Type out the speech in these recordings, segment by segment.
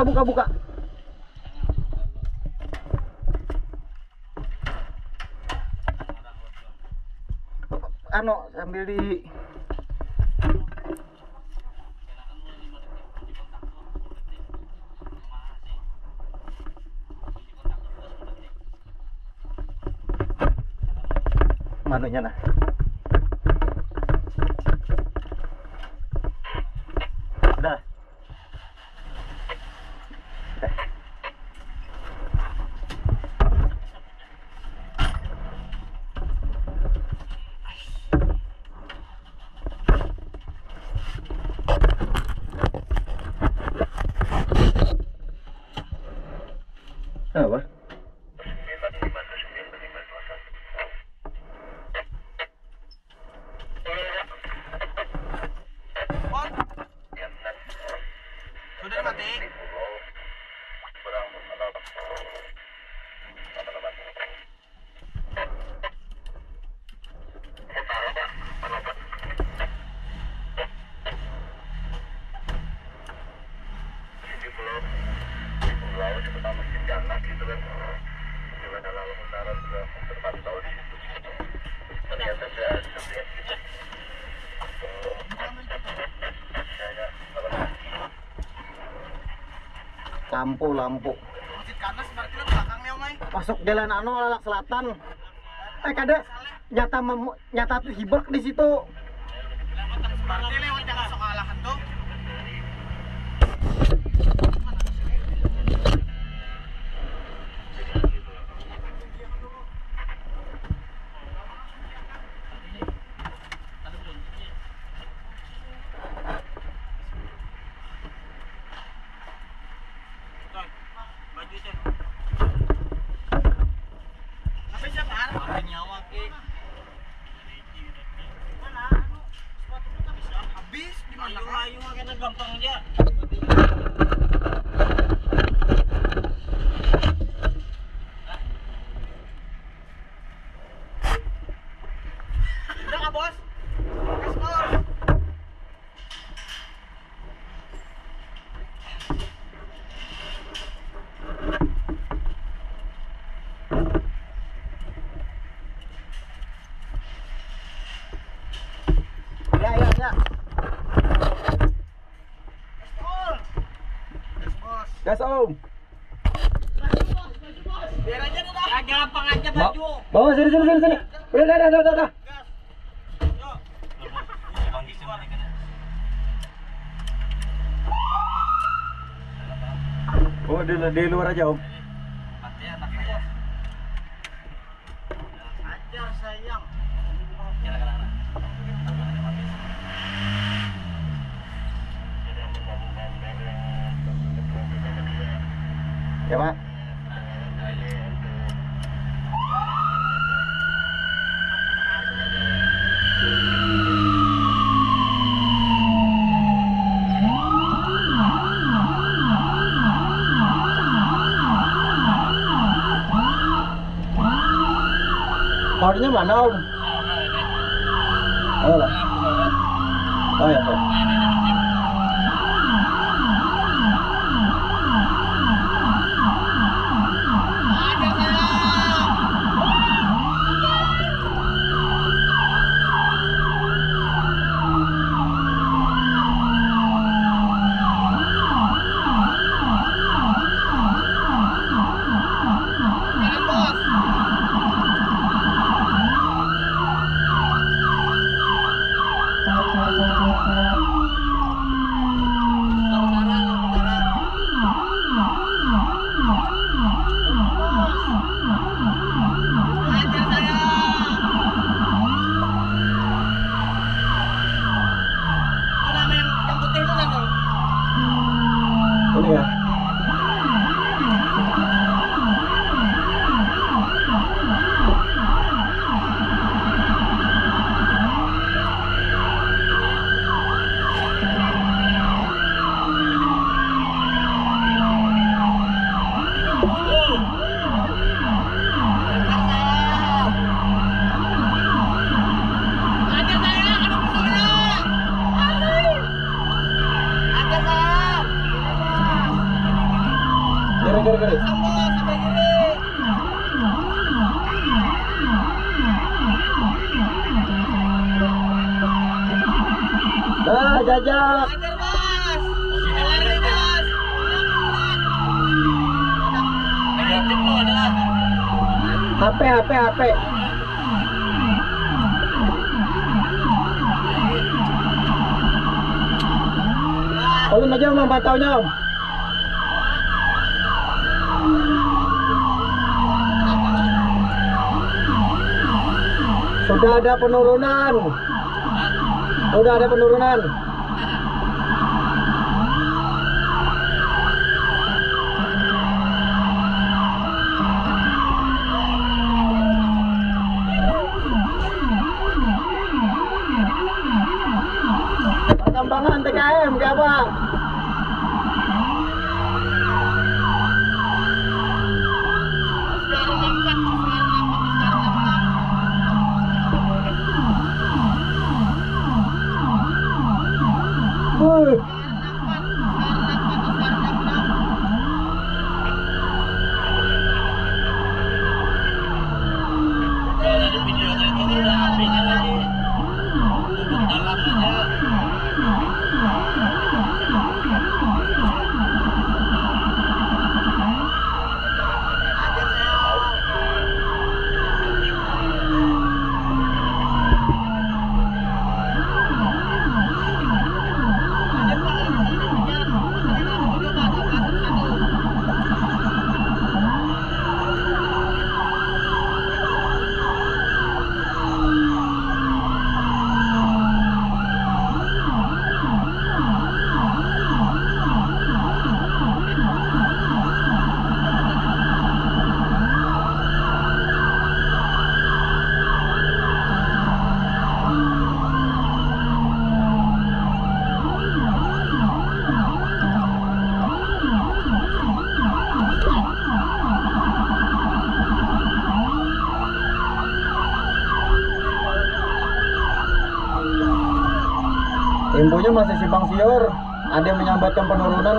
buka. Ano sambil di manunya nah. Udah. Apa? Sudah mati. Lampu. Masjid Kanas berarti lah belakangnya Omai. Masuk jalan anu lalak selatan. Kada nyata tuh hibak di situ. Berarti lewat jalan sekolahan tuh. Baju teh. Apa jabar? Apa nyawa ke? Mana anu sepatu kita bisa habis di mana? Ayo kena gampang aja. Udah nggak bos? Gaspol. Ya. Gas om. Biar aja dah. Ya gampang aja baju. Bawa sini. Udah. Oh, di luar aja om. Mati anaknya. Ajar sayang. Ya pak. Powernya mana om? Oh lah. Oh ya om. jajak. Hajar, Mas. Kelar nih, Mas. Negatif lo adalah HP. Ulun aja memantaunya, Om. Sudah ada penurunan. Perkembangan TKM ke apa? dari videonya itu udah apinya lagi duduk dalam aja. Infonya masih simpang siur, ada yang menyambatkan penurunan.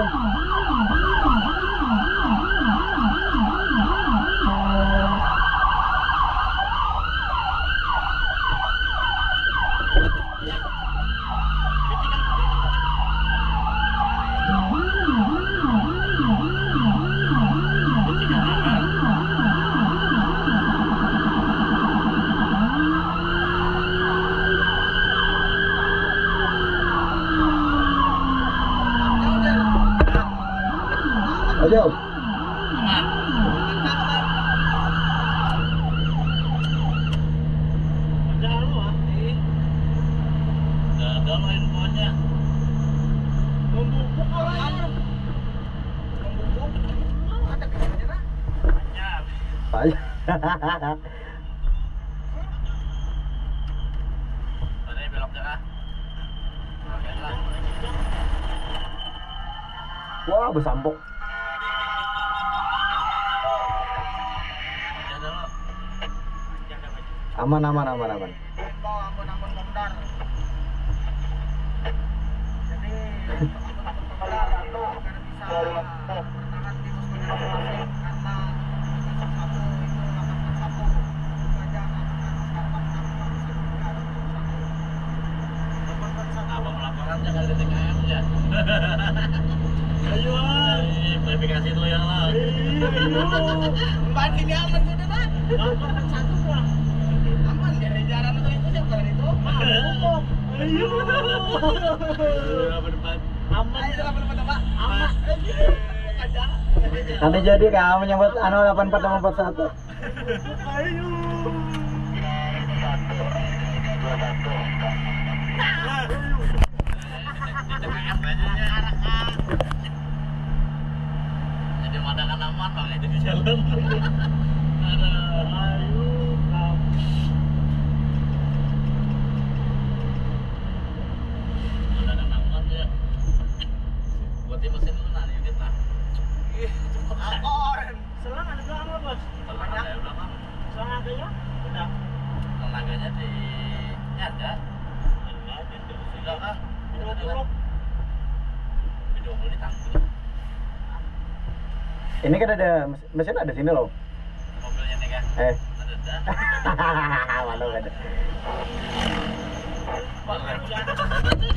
Ayo. Ayo. Wah, bersambok. Aman. Ampun, Momdar. Jadi, Momdar itu agar bisa bertahan di pos masing-masing karena satu itu lakukan satu itu aja Abang melaporkan jangan di TKM ya. Ayo, verifikasi dulu yang lah. Mbak ini aman sudah Pak. Laporkan satu Pak. Aman dari jalan itu siapa itu? Hukum. Ayo. Aman. Ayo dapat Pak. Aman. Aja. Nanti jadi kamu menyambut 84 sama 41. Ayo. TKM aja ya. Jadi pemandangan aman makanya jadi jalan. Ada ayo pemandangan aman ya. Buat di mesin lu nanya kita. Oren. Selang ada belakang lo, Bos. Selang ada belakang. Selang agaknya? Udah. Tenaganya di ada. Di belakang. Video di tangki. Ini kan ada mesin ada sini loh. Mobilnya nih kan. Hahaha, Ada. malu kan.